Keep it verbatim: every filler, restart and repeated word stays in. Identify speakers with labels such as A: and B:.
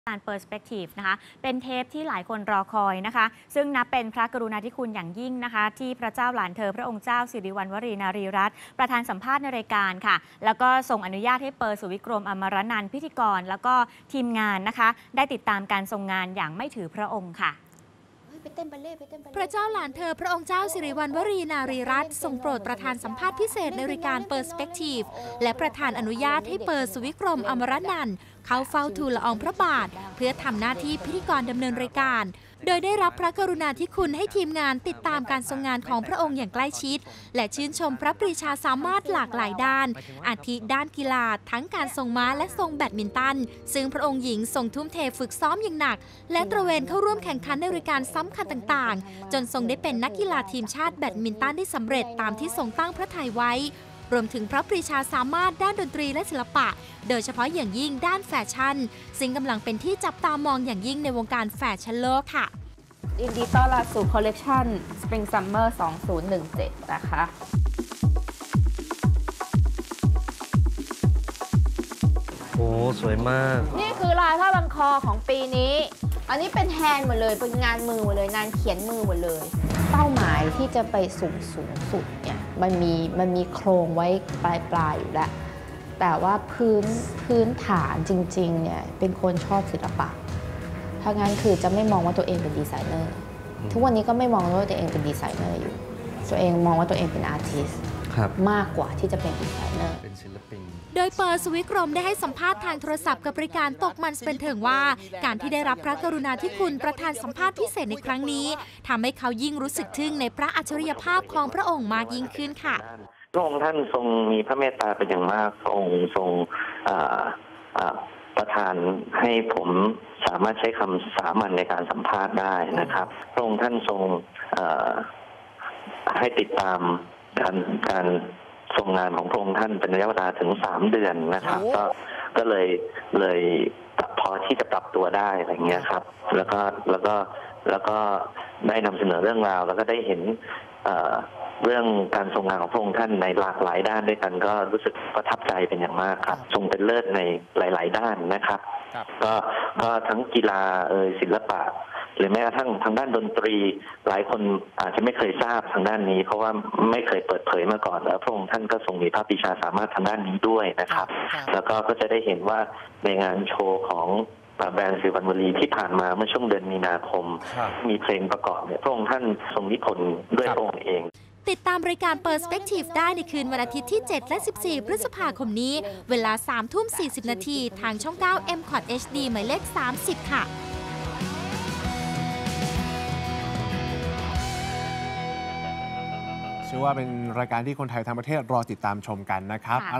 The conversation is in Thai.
A: การ Perspective นะคะเป็นเทปที่หลายคนรอคอยนะคะซึ่งนับเป็นพระกรุณาธิคุณอย่างยิ่งนะคะที่พระเจ้าหลานเธอพระองค์เจ้าสิริวัณวรีนารีรัตน์ประธานสัมภาษณ์ในรายการค่ะแล้วก็ทรงอนุญาตให้เปอร์สุวิกรมอมรนันท์พิธีกรแล้วก็ทีมงานนะคะได้ติดตามการทรงงานอย่างไม่ถือพระองค์ค่ะ
B: พระเจ้าหลานเธอพระองค์เจ้าสิริวัณวรีนารีรัตน์ทรงโปรดประธานสัมภาษณ์พิเศษในรายการ Perspective และประธานอนุญาตให้เปอร์สุวิกรมอมรนันท์เข้าเฝ้าทูลละอองพระบาทเพื่อทำหน้าที่พิธีกรดำเนินรายการโดยได้รับพระกรุณาธิคุณให้ทีมงานติดตามการทรงงานของพระองค์อย่างใกล้ชิดและชื่นชมพระปรีชาสามารถหลากหลายด้านอาทิด้านกีฬาทั้งการทรงม้าและทรงแบดมินตันซึ่งพระองค์หญิงทรงทุ่มเทฝึกซ้อมอย่างหนักและตระเวนเข้าร่วมแข่งขันในรายการสำคัญต่างๆจนทรงได้เป็นนักกีฬาทีมชาติแบดมินตันได้สำเร็จตามที่ทรงตั้งพระทัยไว้รวมถึงพระปรีชาสามารถด้านดนตรีและศิลปะโดยเฉพาะอย่างยิ่งด้านแฟชั่นซึ่งกำลังเป็นที่จับตามองอย่างยิ่งในวงการแฟชั่นโลกค่ะ
C: ยินดีต้อนรับสู่คอลเลกชัน Spring Summer สองพันสิบเจ็ด นะคะ
D: โอ้สวยมาก
C: นี่คือลายผ้าบันคอของปีนี้ อันนี้เป็นแฮนด์หมดเลย เป็นงานมือหมดเลย งานเขียนมือหมดเลย เป้าหมายที่จะไปสูงสูงสุดเนี่ย มันมีมันมีโครงไว้ปลายปลายอยู่แล้ว แต่ว่าพื้นพื้นฐานจริงๆ เนี่ย เป็นคนชอบศิลปะถ้างั้นคือจะไม่มองว่าตัวเองเป็นดีไซเนอร์ทุกวันนี้ก็ไม่มองว่าตัวเองเป็นดีไซเนอร์อยู่ตัวเองมองว่าตัวเองเป็นอาร์ติสต์มากกว่าที่จะเป็นดีไซเนอร์
D: เป็นศิลปิน
B: โดยเปอร์สุวิกรมได้ให้สัมภาษณ์ทางโทรศัพท์กับรายการตกมันเป็นเถิงว่าการที่ได้รับพระกรุณาธิคุณประธานสัมภาษณ์พิเศษในครั้งนี้ทำให้เขายิ่งรู้สึกทึ่งในพระอัจฉริยภาพของพระองค์มากยิ่งขึ้นค่ะ
E: พระองค์ท่านทรงมีพระเมตตาเป็นอย่างมากพระองค์ทรงประทานให้ผมสามารถใช้คำสามัญในการสัมภาษณ์ได้นะครับพระองค์ท่านทรงให้ติดตามการการทรงงานของพระองค์ท่านเป็นระยะเวลาถึงสามเดือนนะครับก็ก็เลยเลยพอที่จะปรับตัวได้อะไรเงี้ยครับแล้วก็แล้วก็แล้วก็ได้นำเสนอเรื่องราวแล้วก็ได้เห็นเรื่องการทรงงานของพระองค์ท่านในหลากหลายด้านด้วยกันก็รู้สึกประทับใจเป็นอย่างมากครับทรงเป็นเลิศในหลายๆด้านนะครับก็ก็ทั้งกีฬาเอ่ยศิลปะหรือแม้กระทั่งทางด้านดนตรีหลายคนอาจจะไม่เคยทราบทางด้านนี้เพราะว่าไม่เคยเปิดเผยมาก่อนแล้วพระองค์ท่านก็ทรงมีพระปรีชาสามารถทางด้านนี้ด้วยนะครับแล้วก็ก็จะได้เห็นว่าในงานโชว์ของแบรนด์สิริวัณวรีที่ผ่านมาเมื่อช่วงเดือนมีนาคมมีเพลงประกอบเนี่ยพระองค์ท่านทรงนิพนธ์ด้วยพระองค์เอง
B: ติดตามรายการ Perspective ได้ในคืนวันอาทิตย์ที่ เจ็ด และ สิบสี่ พฤษภาคมนี้เวลา สามทุ่มสี่สิบ นาทีทางช่อง เก้า เอ็ม คอท เอช ดี หมายเลข สามสิบ ค่ะ
F: เชื่อว่าเป็นรายการที่คนไทยทั้งประเทศรอติดตามชมกันนะครับ